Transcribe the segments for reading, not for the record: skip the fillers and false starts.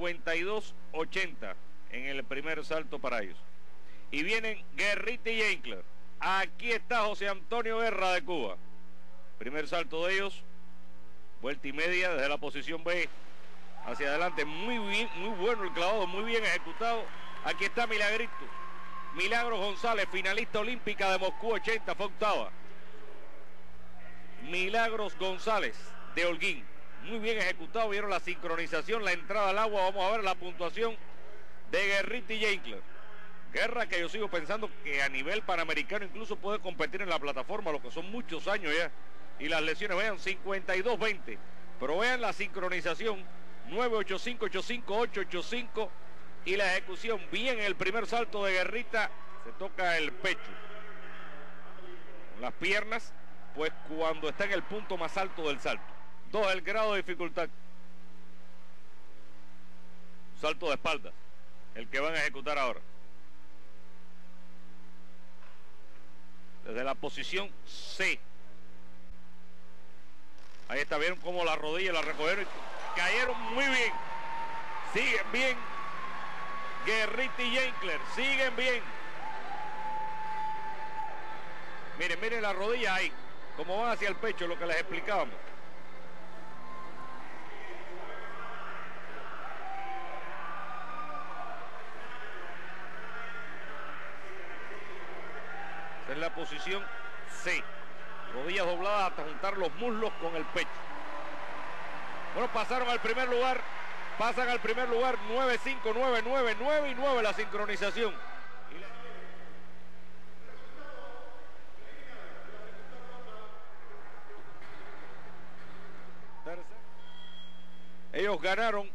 52-80 en el primer salto para ellos. Y vienen Guerrita y Eichler. Aquí está José Antonio Guerra de Cuba. Primer salto de ellos. Vuelta y media desde la posición B hacia adelante. Muy bien, muy bueno el clavado, muy bien ejecutado. Aquí está Milagrito. Milagros González, finalista olímpica de Moscú 80, fue octava. Milagros González de Holguín. Muy bien ejecutado, vieron la sincronización, la entrada al agua. Vamos a ver la puntuación de Guerrita y Eichler. Guerra, que yo sigo pensando que a nivel panamericano incluso puede competir en la plataforma, lo que son muchos años ya. Y las lesiones, vean, 52-20. Pero vean la sincronización, 985, 85, 885. Y la ejecución, bien el primer salto de Guerrita, se toca el pecho. Con las piernas, pues cuando está en el punto más alto del salto. 2, el grado de dificultad. Salto de espaldas, el que van a ejecutar ahora. Desde la posición C. Ahí está, vieron cómo la rodilla la recogieron y cayeron muy bien. Siguen bien Guerrita y Eichler, siguen bien. Miren, miren la rodilla ahí, como van hacia el pecho, lo que les explicábamos. Esta es la posición C. Rodillas dobladas hasta juntar los muslos con el pecho. Bueno, pasaron al primer lugar. Pasan al primer lugar 9-5, 9-9, 9 y 9 la sincronización. Ellos ganaron.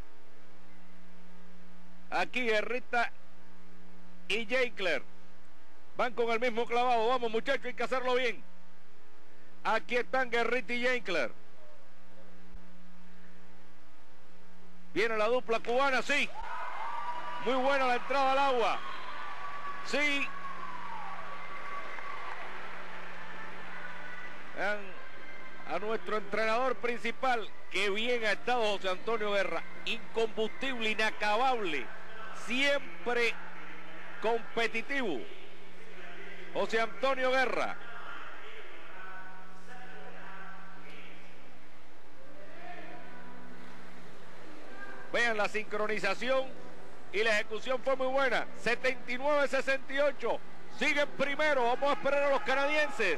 Aquí Guerrita y Eichler van con el mismo clavado. Vamos, muchachos, hay que hacerlo bien. Aquí están Guerrita y Eichler. Viene la dupla cubana, sí. Muy buena la entrada al agua. Sí. Vean a nuestro entrenador principal. Qué bien ha estado José Antonio Guerra. Incombustible, inacabable. Siempre competitivo. José Antonio Guerra. Vean la sincronización y la ejecución fue muy buena. 79-68. Siguen primero. Vamos a esperar a los canadienses.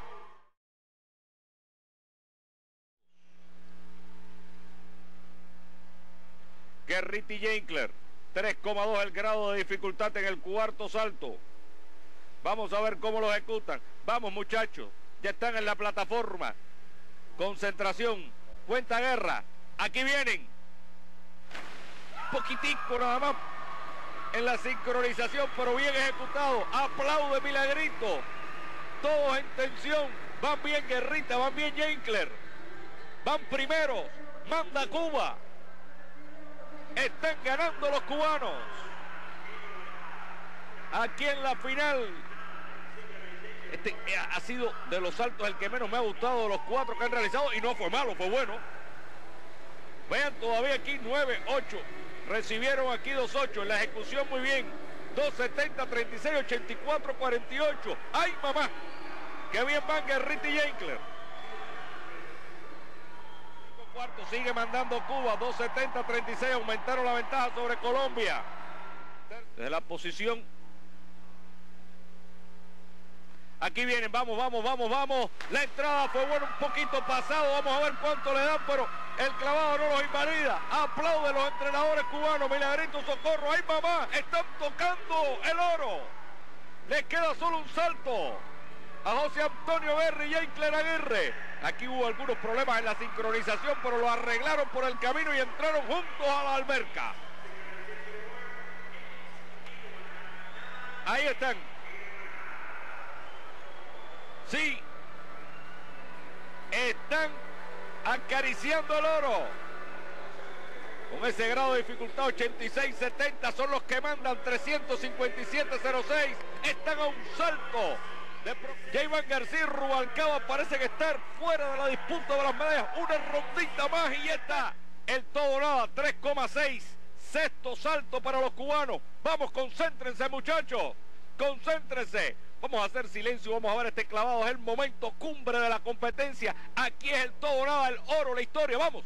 Guerrita y Eichler. 3,2 el grado de dificultad en el cuarto salto. Vamos a ver cómo lo ejecutan. Vamos, muchachos. Ya están en la plataforma. Concentración. Cuenta Guerra. Aquí vienen. Poquitico nada más en la sincronización, pero bien ejecutado. Aplaude Milagrito. Todos en tensión. Van bien Guerrita, van bien Eichler. Van primeros. Manda Cuba. Están ganando los cubanos. Aquí en la final. Este ha sido de los saltos el que menos me ha gustado de los 4 que han realizado. Y no fue malo, fue bueno. Vean todavía aquí 9-8. Recibieron aquí 2-8 en la ejecución, muy bien. 2-70, 36, 84, 48. ¡Ay, mamá! ¡Qué bien van Guerrita y Eichler! Cuarto sigue mandando Cuba. 2-70, 36. Aumentaron la ventaja sobre Colombia. Desde la posición. Aquí vienen, vamos, vamos, vamos, vamos. La entrada fue buena, un poquito pasado. Vamos a ver cuánto le dan, pero el clavado no los invalida. Aplaude los entrenadores cubanos. Milagrito, socorro. ¡Ay, mamá! Están tocando el oro. Les queda solo un salto a José Antonio Guerra y Eichler Aguirre. Aquí hubo algunos problemas en la sincronización, pero lo arreglaron por el camino y entraron juntos a la alberca. Ahí están. Sí, están acariciando el oro. Con ese grado de dificultad 86-70 son los que mandan. 357-06. Están a un salto. Jayvan García Rubalcaba parece que estar fuera de la disputa de las medallas. Una rondita más y ya está. El todo nada. 3,6 Sexto salto para los cubanos. Vamos, concéntrense, muchachos. Concéntrense. Vamos a hacer silencio, vamos a ver este clavado. Es el momento cumbre de la competencia. Aquí es el todo nada, el oro, la historia. Vamos.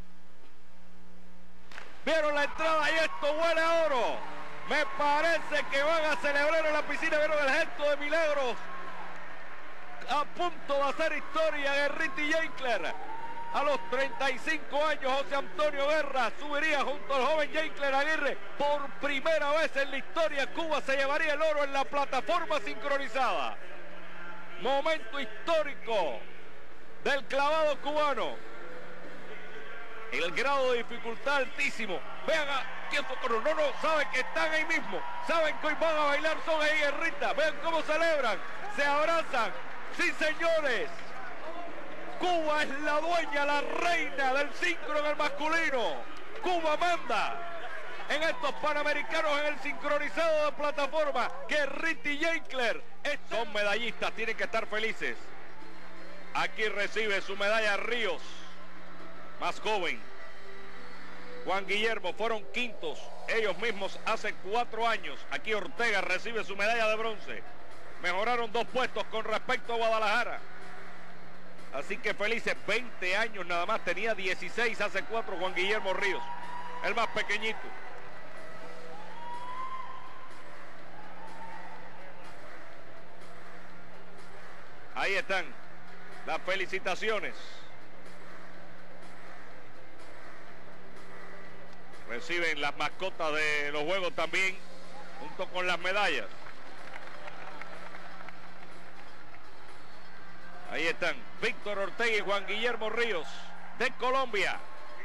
Vieron la entrada y esto huele a oro. Me parece que van a celebrar en la piscina. Vieron el gesto de Milagros. A punto de hacer historia, Guerrity Jainkler. A los 35 años, José Antonio Guerra subiría junto al joven Jainkler Aguirre. Por primera vez en la historia, Cuba se llevaría el oro en la plataforma sincronizada. Momento histórico del clavado cubano. El grado de dificultad altísimo. Vean quién fue. No, saben que están ahí mismo. Saben que hoy van a bailar son ahí, Guerrita. Vean cómo celebran. Se abrazan. Sí, señores. Cuba es la dueña, la reina del sincro en el masculino. Cuba manda en estos panamericanos en el sincronizado de plataforma. Guerrity Jainkler son medallistas, tienen que estar felices. Aquí recibe su medalla Ríos, más joven. Juan Guillermo fueron quintos ellos mismos hace 4 años. Aquí Ortega recibe su medalla de bronce. Mejoraron 2 puestos con respecto a Guadalajara. Así que felices, 20 años nada más, tenía 16 hace 4 Juan Guillermo Ríos, el más pequeñito. Ahí están las felicitaciones. Reciben las mascotas de los juegos también, junto con las medallas. Ahí están Víctor Ortega y Juan Guillermo Ríos de Colombia.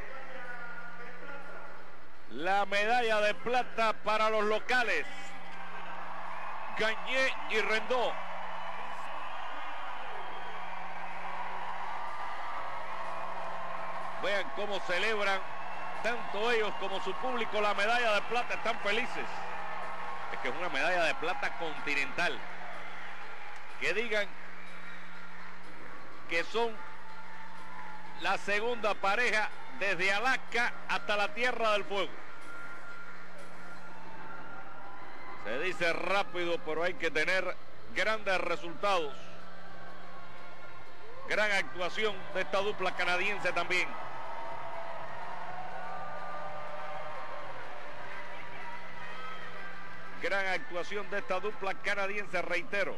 La medalla de plata para los locales, Gagné y Rendó. Vean cómo celebran tanto ellos como su público la medalla de plata, están felices. Es que es una medalla de plata continental. Que digan que son la segunda pareja desde Alaska hasta la Tierra del Fuego. Se dice rápido, pero hay que tener grandes resultados. Gran actuación de esta dupla canadiense también. Gran actuación de esta dupla canadiense, reitero.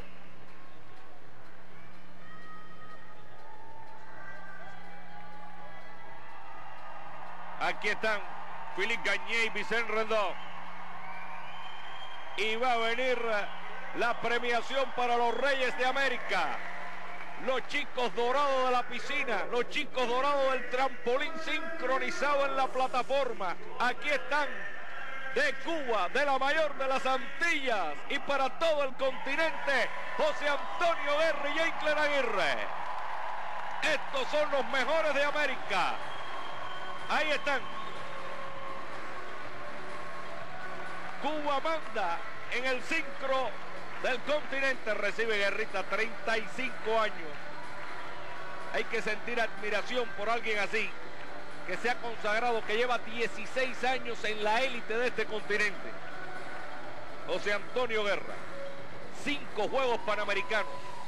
Aquí están Philippe Gagné y Vicente Rendó. Y va a venir la premiación para los Reyes de América. Los chicos dorados de la piscina, los chicos dorados del trampolín sincronizado en la plataforma. Aquí están, de Cuba, de la mayor de las Antillas y para todo el continente, José Antonio Guerra y Jainkler Aguirre. Estos son los mejores de América. Ahí están. Cuba manda en el sincro del continente. Recibe Guerrita, 35 años. Hay que sentir admiración por alguien así, que se ha consagrado, que lleva 16 años en la élite de este continente. José Antonio Guerra, 5 Juegos Panamericanos.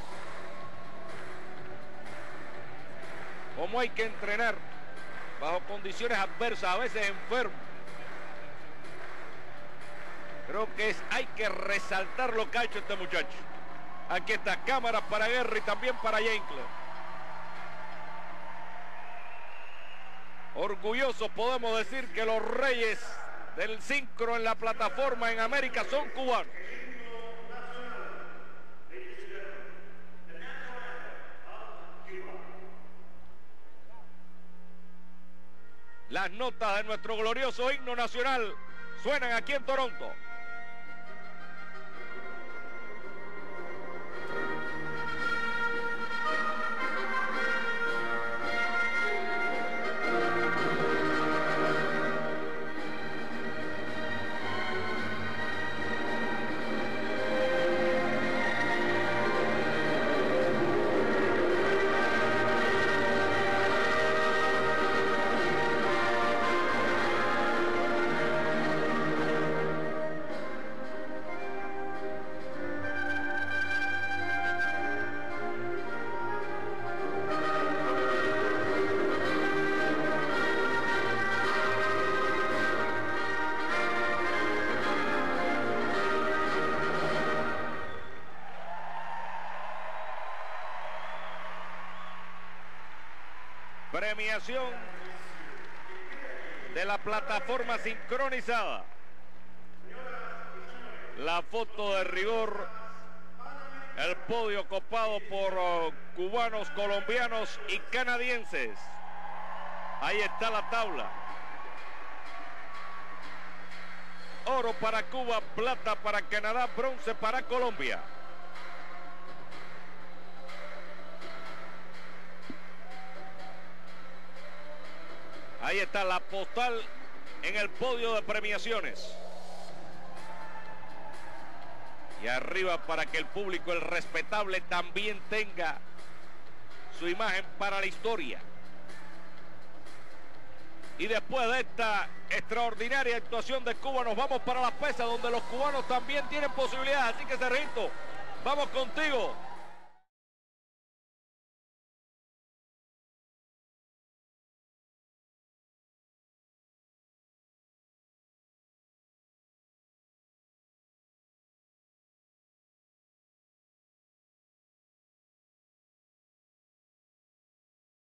¿Cómo hay que entrenar bajo condiciones adversas, a veces enfermo? Creo que hay que resaltar lo que ha hecho este muchacho. Aquí está, cámaras para Guerra y también para Jainkler. Orgullosos podemos decir que los reyes del sincro en la plataforma en América son cubanos. Las notas de nuestro glorioso himno nacional suenan aquí en Toronto. Premiación de la plataforma sincronizada. La foto de rigor. El podio copado por cubanos, colombianos y canadienses. Ahí está la tabla. Oro para Cuba, plata para Canadá, bronce para Colombia. Ahí está la postal en el podio de premiaciones. Y arriba para que el público, el respetable, también tenga su imagen para la historia. Y después de esta extraordinaria actuación de Cuba, nos vamos para las pesas, donde los cubanos también tienen posibilidades. Así que, Sergito, vamos contigo.